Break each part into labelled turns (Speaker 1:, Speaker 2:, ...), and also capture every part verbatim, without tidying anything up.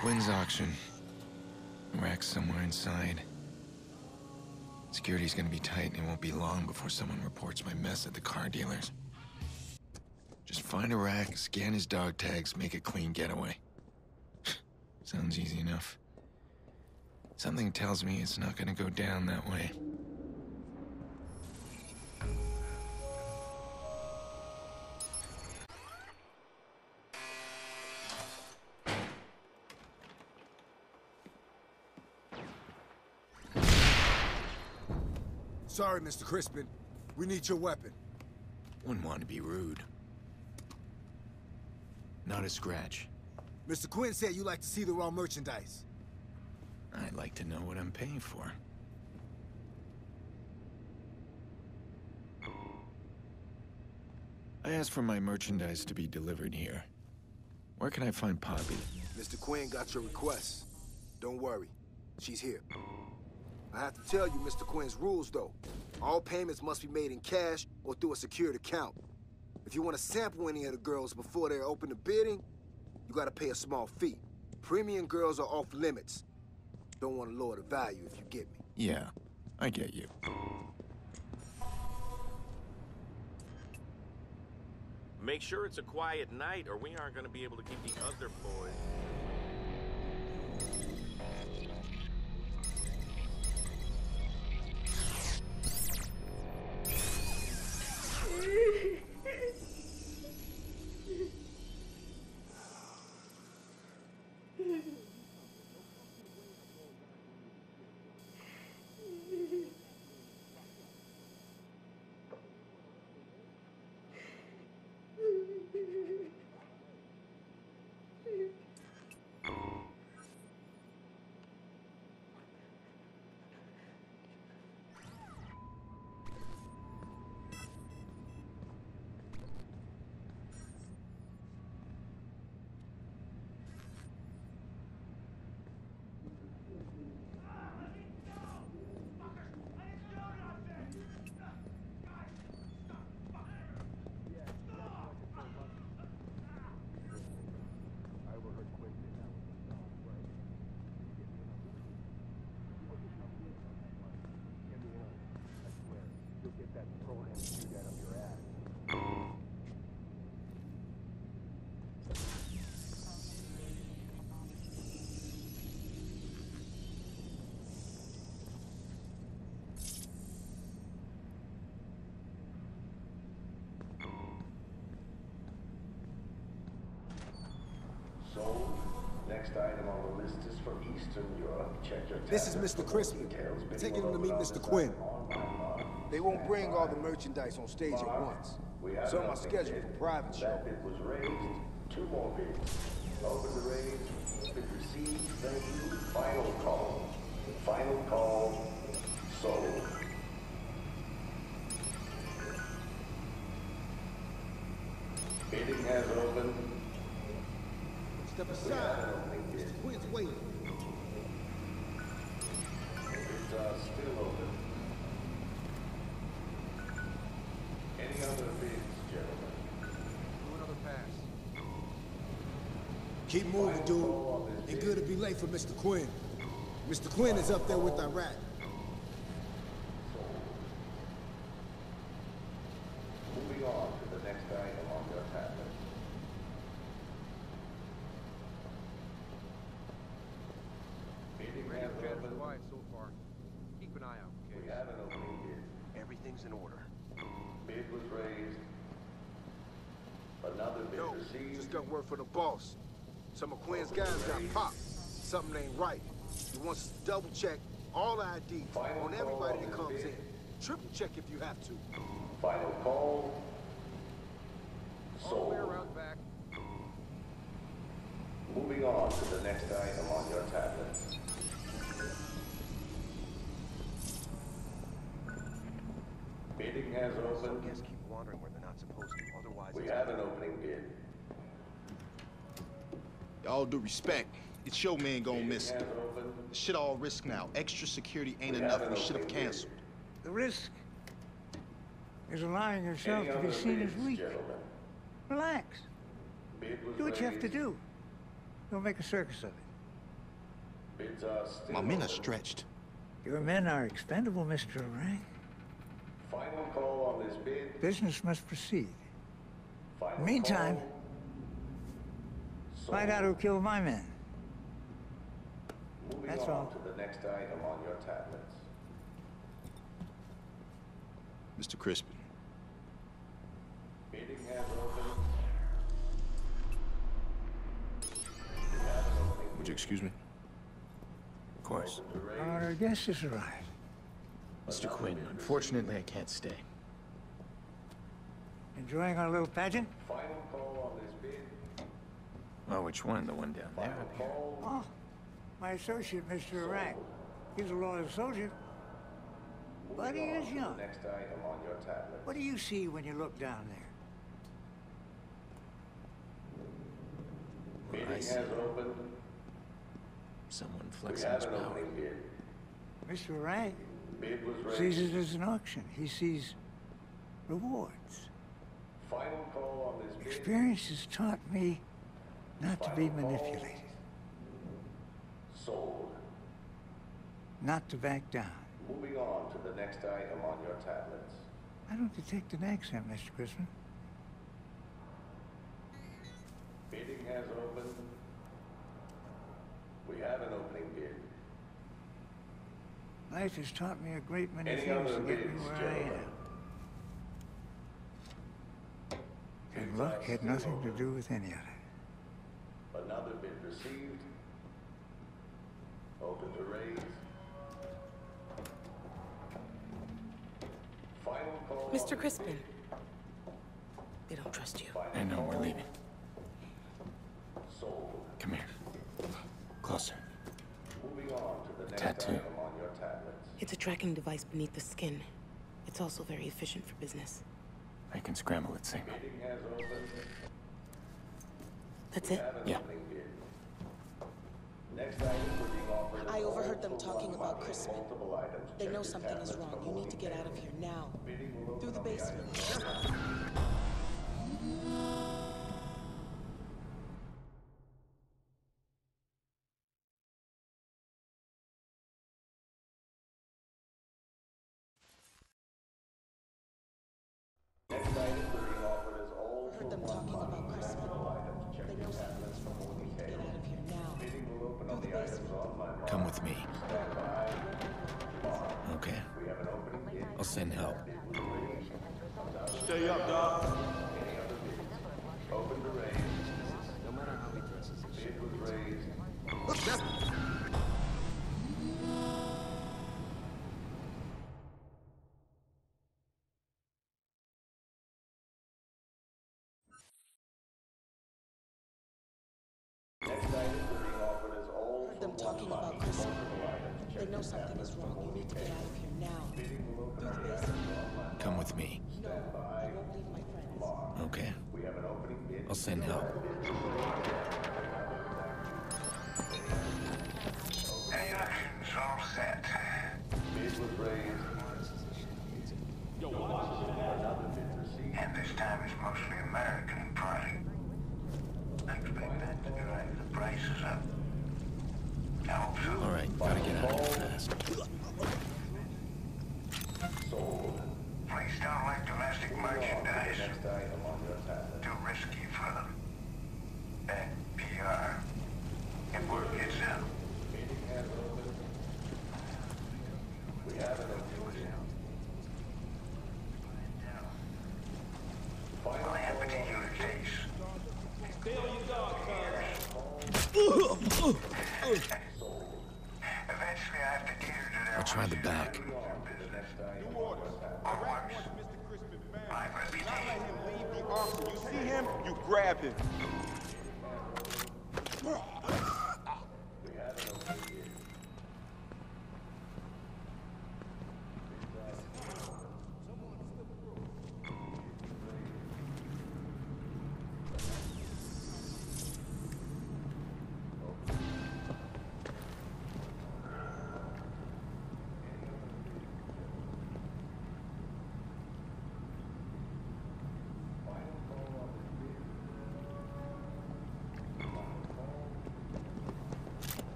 Speaker 1: Quinn's auction. Rack's somewhere inside. Security's gonna be tight, and it won't be long before someone reports my mess at the car dealers. Just find a rack, scan his dog tags, make a clean getaway. Sounds easy enough. Something tells me it's not gonna go down that way.
Speaker 2: Sorry, Mister Crispin. We need your weapon.
Speaker 1: Wouldn't want to be rude. Not a scratch.
Speaker 2: Mister Quinn said you like to see the raw merchandise.
Speaker 1: I'd like to know what I'm paying for. I asked for my merchandise to be delivered here. Where can I find Poppy?
Speaker 2: Mister Quinn got your request. Don't worry. She's here. I have to tell you Mister Quinn's rules, though. All payments must be made in cash or through a secured account. If you want to sample any of the girls before they're open to bidding, you gotta pay a small fee. Premium girls are off limits. Don't want to lower the value if you get me.
Speaker 1: Yeah, I get you.
Speaker 3: Make sure it's a quiet night, or we aren't gonna be able to keep the other boys.
Speaker 4: So, next item on the list is for Eastern Europe. Check your
Speaker 2: This is Mister Crispin. We're taking him to meet Mister Quinn. They won't bring all the merchandise on stage at once. So my schedule for private show.
Speaker 4: That bid was raised. Two more bids. Open the raise. Bid received. Thank you. Final call. Final call. Sold. Bidding has opened.
Speaker 2: Step aside. Mister Quinn's waiting.
Speaker 4: Bids are still open. Any other bids, gentlemen?
Speaker 2: Do another pass. Keep moving, dude. Ain't good to be late for Mister Quinn. Mister Quinn is up there with Iraq.
Speaker 4: Moving on to the next item on your tablet. Bidding has opened.
Speaker 5: Quiet so far. Keep an eye out, okay?
Speaker 4: We have an opening bid.
Speaker 5: Everything's in order.
Speaker 4: Bid was raised. Another bid
Speaker 2: Yo,
Speaker 4: received.
Speaker 2: just got word for the boss. Some of Quinn's guys got popped. Something ain't right. He wants us to double check all the I Ds on everybody that comes in. Triple check if you have to.
Speaker 4: Final call.
Speaker 5: All the way
Speaker 4: Sold.
Speaker 5: around back.
Speaker 4: Moving on to the next item on your tablet. Bidding has
Speaker 5: Some
Speaker 4: opened.
Speaker 5: guests keep wandering where they're not supposed to. Otherwise,
Speaker 4: We
Speaker 5: it's
Speaker 4: have an opening bid.
Speaker 6: All due respect, it's your man gonna miss
Speaker 4: Bidding
Speaker 6: it.
Speaker 4: has opened.
Speaker 6: Shit all risk now. Extra security ain't
Speaker 4: We
Speaker 6: enough.
Speaker 4: have an
Speaker 6: We should have
Speaker 4: opening bid.
Speaker 6: canceled.
Speaker 7: The risk is allowing yourself
Speaker 4: Any
Speaker 7: to be
Speaker 4: other
Speaker 7: seen as
Speaker 4: bids,
Speaker 7: weak.
Speaker 4: gentlemen?
Speaker 7: Relax.
Speaker 4: Bid was
Speaker 7: Do what you have to
Speaker 4: raised.
Speaker 7: do. Don't make a circus of it.
Speaker 4: Bids are still
Speaker 6: My men are
Speaker 4: open.
Speaker 6: stretched.
Speaker 7: Your men are expendable, Mister Rank.
Speaker 4: Final call on this bid.
Speaker 7: Business must proceed.
Speaker 4: Final
Speaker 7: Meantime,
Speaker 4: call.
Speaker 7: find out who killed my men.
Speaker 4: Moving
Speaker 7: That's
Speaker 4: on
Speaker 7: all.
Speaker 4: to the next item on your tablets.
Speaker 6: Mister Crispin.
Speaker 4: Bidding has opened. We have an opening.
Speaker 6: Would you excuse me?
Speaker 1: Of course.
Speaker 4: To raise.
Speaker 7: Our guest has arrived.
Speaker 1: Mister Quinn, unfortunately I can't stay.
Speaker 7: Enjoying our little pageant?
Speaker 4: Final call on this bid.
Speaker 1: Oh, which one? The one down there?
Speaker 4: Final call.
Speaker 7: Oh, my associate, Mister Rank. He's a loyal soldier. But he
Speaker 4: Moving on
Speaker 7: is
Speaker 4: to
Speaker 7: young.
Speaker 4: The next item on your tablet.
Speaker 7: What do you see when you look down there?
Speaker 1: Well, I
Speaker 4: Bidding
Speaker 1: see
Speaker 4: has opened.
Speaker 1: someone
Speaker 4: We
Speaker 1: flexing
Speaker 4: have
Speaker 1: his
Speaker 4: an
Speaker 1: power.
Speaker 4: opening bid.
Speaker 7: Mister Rank
Speaker 4: Bid was
Speaker 7: sees
Speaker 4: raised.
Speaker 7: it as an auction. He sees rewards.
Speaker 4: Final call on this bid.
Speaker 7: Experience has taught me not to be
Speaker 4: Final call.
Speaker 7: manipulated,
Speaker 4: Sold.
Speaker 7: not to back down.
Speaker 4: Moving on to the next item on your tablets.
Speaker 7: I don't detect an accent, Mister Crispin.
Speaker 4: Bidding has opened. We have an opening bid.
Speaker 7: Life has taught me a great many
Speaker 4: Any
Speaker 7: things
Speaker 4: other
Speaker 7: to get me
Speaker 4: bids,
Speaker 7: where I
Speaker 4: gentlemen?
Speaker 7: am. And luck had nothing to do with any of it.
Speaker 4: Another bid received. Open to raise. Final call.
Speaker 8: Mister
Speaker 4: on this
Speaker 8: Crispin.
Speaker 4: bid.
Speaker 8: They don't trust you.
Speaker 4: Final
Speaker 1: I know, we're
Speaker 4: call.
Speaker 1: leaving.
Speaker 4: Sold.
Speaker 1: Come here. Closer.
Speaker 4: Moving on to the next
Speaker 1: Tattoo.
Speaker 4: item on your tablets.
Speaker 8: It's a tracking device beneath the skin. It's also very efficient for business.
Speaker 1: I can scramble its signal.
Speaker 4: Bidding has opened.
Speaker 8: That's
Speaker 4: We
Speaker 8: it?
Speaker 4: have an
Speaker 1: Yeah.
Speaker 4: opening bid. Next item we're being offered.
Speaker 9: I
Speaker 4: is
Speaker 9: overheard them
Speaker 4: all for
Speaker 9: talking
Speaker 4: one
Speaker 9: about
Speaker 4: month,
Speaker 9: Crispin.
Speaker 4: multiple items.
Speaker 9: They
Speaker 4: Check
Speaker 9: know
Speaker 4: your
Speaker 9: something is
Speaker 4: tablets
Speaker 9: wrong.
Speaker 4: for
Speaker 9: You need to
Speaker 4: moving
Speaker 9: get out of
Speaker 4: payment.
Speaker 9: here now.
Speaker 4: Bidding will
Speaker 9: Through
Speaker 4: open
Speaker 9: the
Speaker 4: on the
Speaker 9: basement.
Speaker 4: items. Next item we're being offered is all
Speaker 9: I
Speaker 4: for
Speaker 9: heard them
Speaker 4: one
Speaker 9: talking
Speaker 4: month,
Speaker 9: about Crispin.
Speaker 4: multiple items. Check
Speaker 9: They
Speaker 4: your
Speaker 9: know something
Speaker 4: tablets
Speaker 9: is
Speaker 4: for
Speaker 9: wrong. You
Speaker 4: moving
Speaker 9: need to get
Speaker 4: payment.
Speaker 9: out of here now.
Speaker 4: Bidding will open on
Speaker 9: Through
Speaker 4: the
Speaker 9: the
Speaker 4: items
Speaker 9: basement.
Speaker 4: on my mark.
Speaker 1: Come with me.
Speaker 4: Stand by.
Speaker 1: Okay.
Speaker 4: We have an opening bid.
Speaker 1: I'll send help.
Speaker 6: Stay up, dog.
Speaker 4: Any other bids? Open to raise.
Speaker 5: No matter how he dresses, his
Speaker 4: Bid was raised. Next item we're being offered is all
Speaker 9: I heard
Speaker 4: for
Speaker 9: them
Speaker 4: one
Speaker 9: talking
Speaker 4: month,
Speaker 9: about Crispin.
Speaker 4: multiple items. Check
Speaker 9: They know
Speaker 4: your
Speaker 9: something
Speaker 4: tablets
Speaker 9: is
Speaker 4: for
Speaker 9: wrong. You
Speaker 4: moving
Speaker 9: need to get
Speaker 4: payment.
Speaker 9: out of here now.
Speaker 4: Bidding will open
Speaker 9: Through
Speaker 4: on
Speaker 9: the
Speaker 4: the
Speaker 9: basement.
Speaker 4: items on my mark.
Speaker 1: Come with me.
Speaker 9: No, I won't leave my friends.
Speaker 1: Okay.
Speaker 4: We have an opening bid.
Speaker 1: I'll send help.
Speaker 10: Action's all set.
Speaker 4: Bid was raised. Another bid received.
Speaker 10: And this time it's mostly American product. I expect that to drive the prices up. I hope so.
Speaker 1: All right, gotta get out of here fast.
Speaker 4: Sold.
Speaker 10: Please don't like domestic merchandise.
Speaker 4: Next item on your tablet.
Speaker 10: Too risky for them. Bad P R. If word gets out.
Speaker 4: Bidding has opened. We have an opening bid.
Speaker 10: What happened to your case? Eventually I have to cater to their
Speaker 1: I'll try the back.
Speaker 10: business. Or worse. My reputation.
Speaker 11: You see him, you grab him.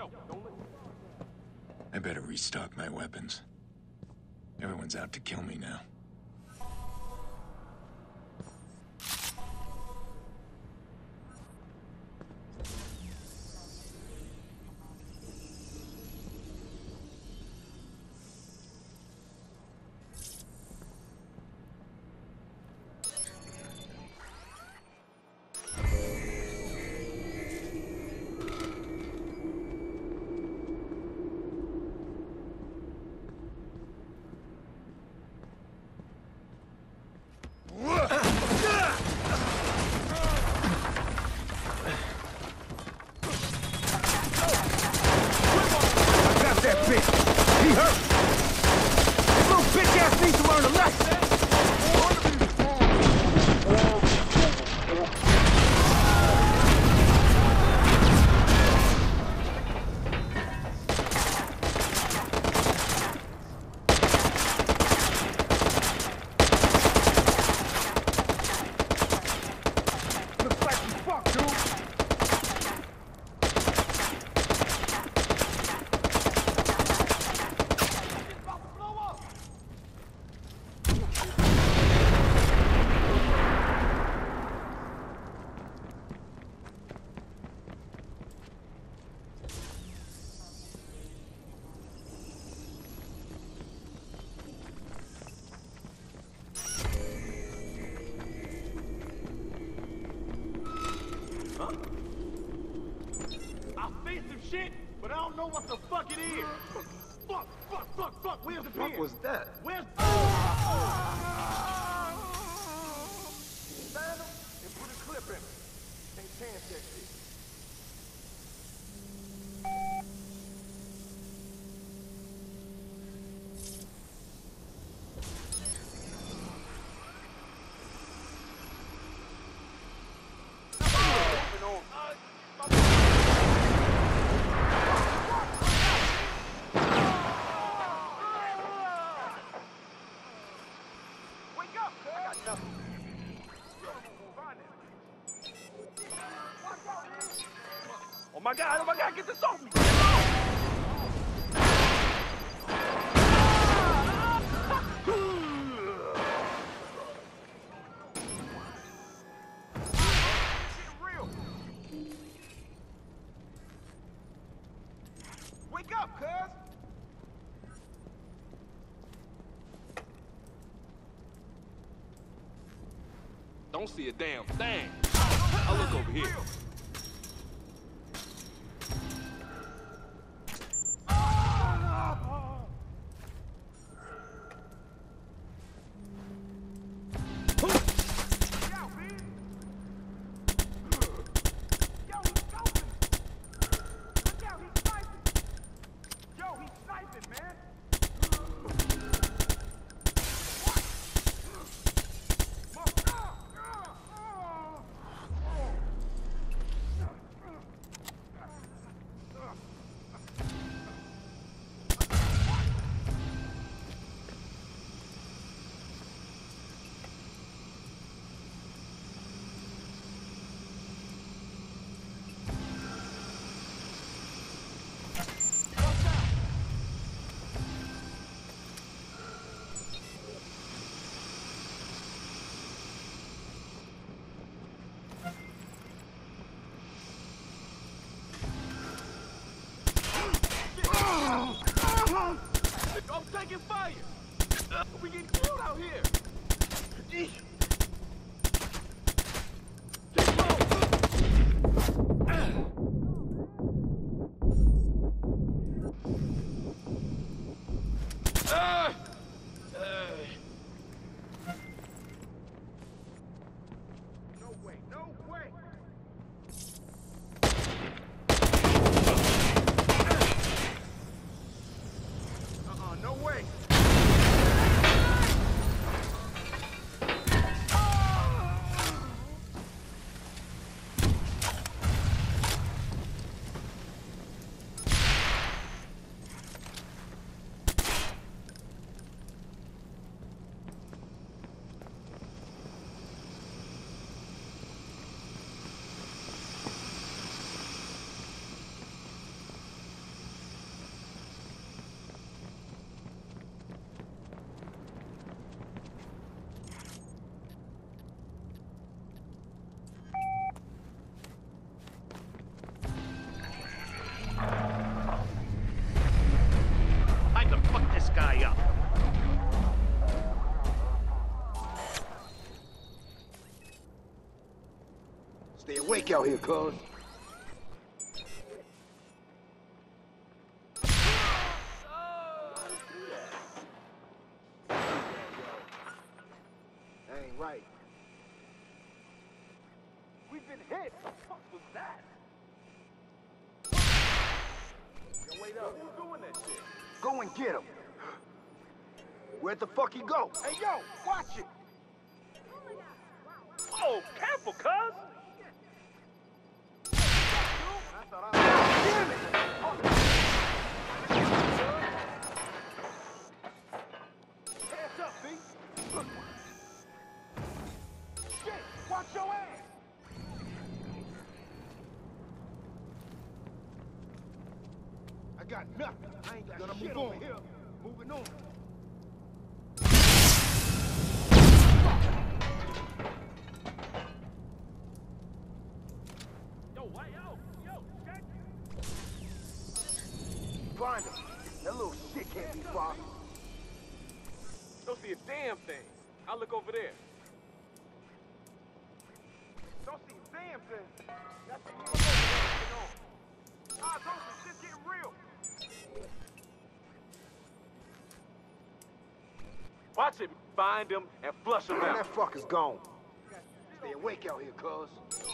Speaker 11: Joe, don't listen.
Speaker 1: I better restock my weapons. Everyone's out to kill me now.
Speaker 11: But I don't know what the fuck it is. Fuck, fuck, fuck, fuck. Where's the pin?
Speaker 5: What was that?
Speaker 11: Where's... Stand him and put a clip in him. Can't chance that shit. Oh my God, oh my God, get this off me! Wake up, cuz! Don't see a damn thing. I'll look over here. I'm taking fire! We getting killed out here! Eesh. Ah! No way, no way! Uh-uh, no way!
Speaker 2: out here, cuz. That ain't right.
Speaker 11: We've been hit. What the fuck was that? Yo, wait up. Who's doing that shit?
Speaker 2: Go and get him. Where'd the fuck he go?
Speaker 11: Hey, yo, watch it. Oh, careful, cuz. Damn it! Hands up, B. Shit, watch your ass.
Speaker 2: I got nothing. I ain't got Gonna shit move on. Over here. Moving on.
Speaker 11: Yo, why, yo, yo, check.
Speaker 2: Find him. That little shit can't be far.
Speaker 11: Don't see a damn thing. I'll look over there. Don't see a damn thing. That's what we're going on. Ah, don't see shit's getting real. Watch it. Find him and flush him
Speaker 2: Man,
Speaker 11: out.
Speaker 2: that fucker's gone. Stay awake out here, cuz.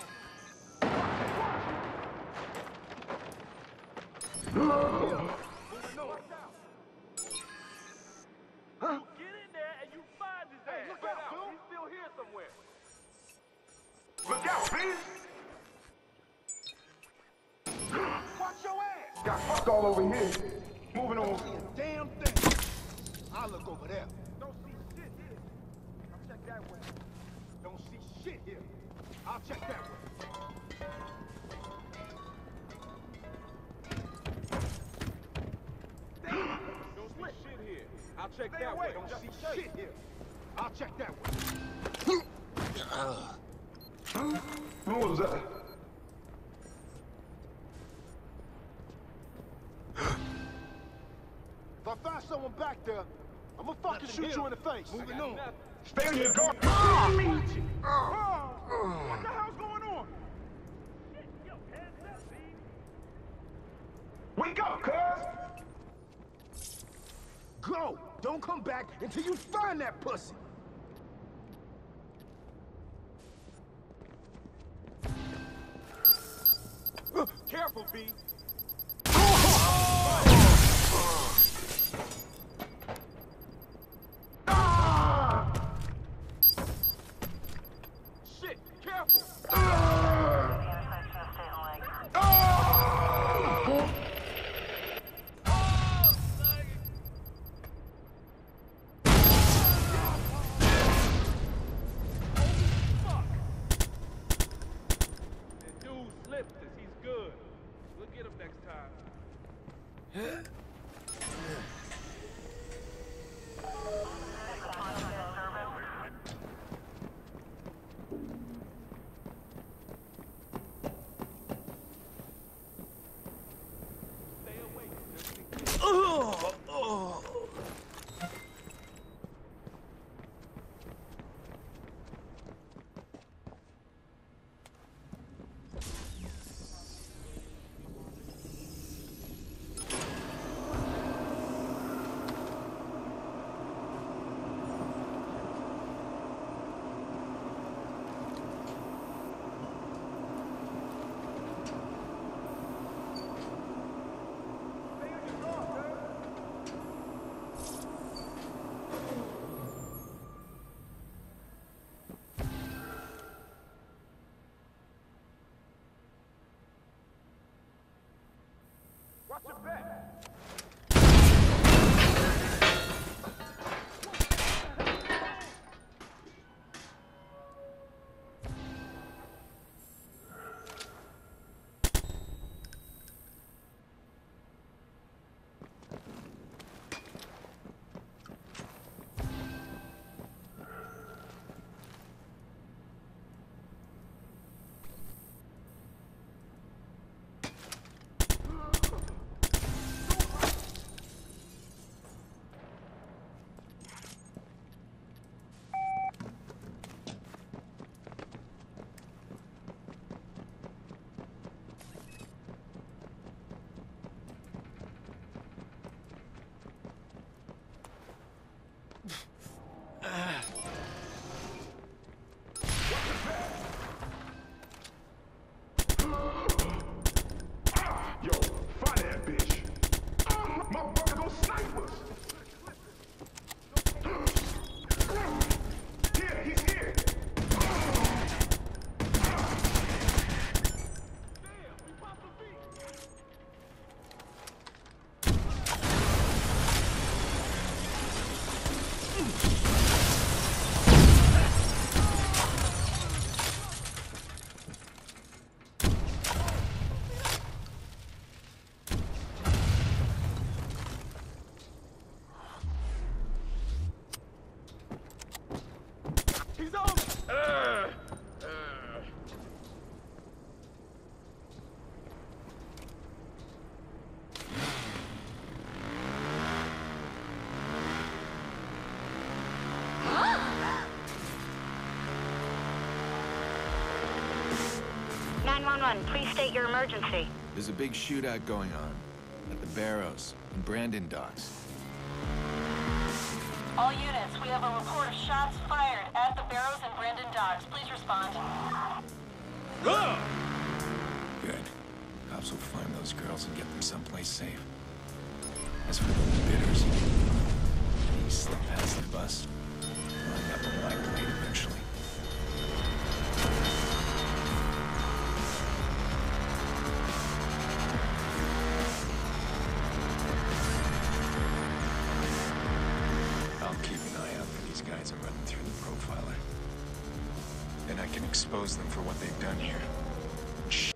Speaker 11: Huh? You get in there and you find his ass. Hey, look out, dude. He's still here somewhere. Look out, bitch! Watch your ass!
Speaker 2: Got fuck all over here. Moving on. Don't see a damn thing. I'll look over there.
Speaker 11: Don't see shit here. I'll check that way. Don't see shit here. I'll check that way. Damn! Don't see shit here. I'll check Stay that away. way. Don't Just see shit here. I'll check that way.
Speaker 2: What was that?
Speaker 11: If I find someone back there, I'm gonna fucking Nothing shoot here. you in the face. Moving on. Nothing.
Speaker 2: Stay in your car.
Speaker 11: Oh, what the hell's going on? Shit, yo, hands up, B.
Speaker 2: Wake up, cuz! Go! Don't come back until you find that pussy!
Speaker 11: Careful, B. Shit, careful. Watch your back.
Speaker 12: nine one one, please state your emergency.
Speaker 1: There's a big shootout going on at the Barrows in Brandon Docks.
Speaker 13: All units, we have a report of shots fired at the Barrows and Brandon Docks. Please respond.
Speaker 1: Good. Cops will find those girls and get them someplace safe. As for the bidders, they slip past the bus. I'll end up on my plate eventually. I'll keep an eye out for these guys and run them through the profiler. Then I can expose them for what they've done here. Shh.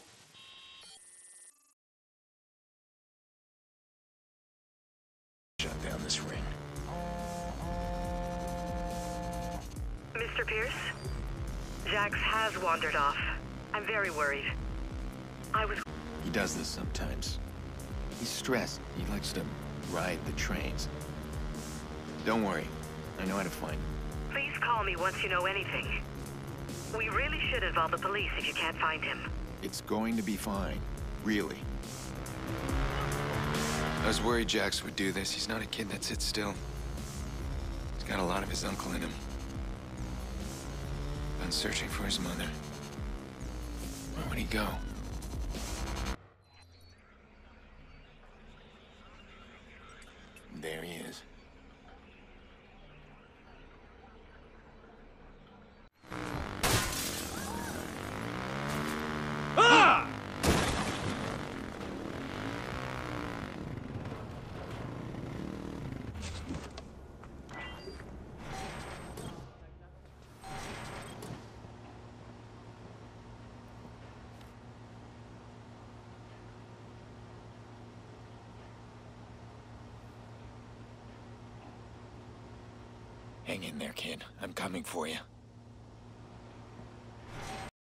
Speaker 1: Shut down this ring.
Speaker 14: Mister Pierce? Jax has wandered off. I'm very worried. I was...
Speaker 1: He does this sometimes. He's stressed. He likes to ride the trains. Don't worry. I know how to find him.
Speaker 14: Please call me once you know anything. We really should involve the police if you can't find him.
Speaker 1: It's going to be fine. Really. I was worried Jax would do this. He's not a kid that sits still. He's got a lot of his uncle in him. Been searching for his mother. Where would he go? There he is.
Speaker 11: Ah!
Speaker 1: Hang in there, kid. I'm coming for you.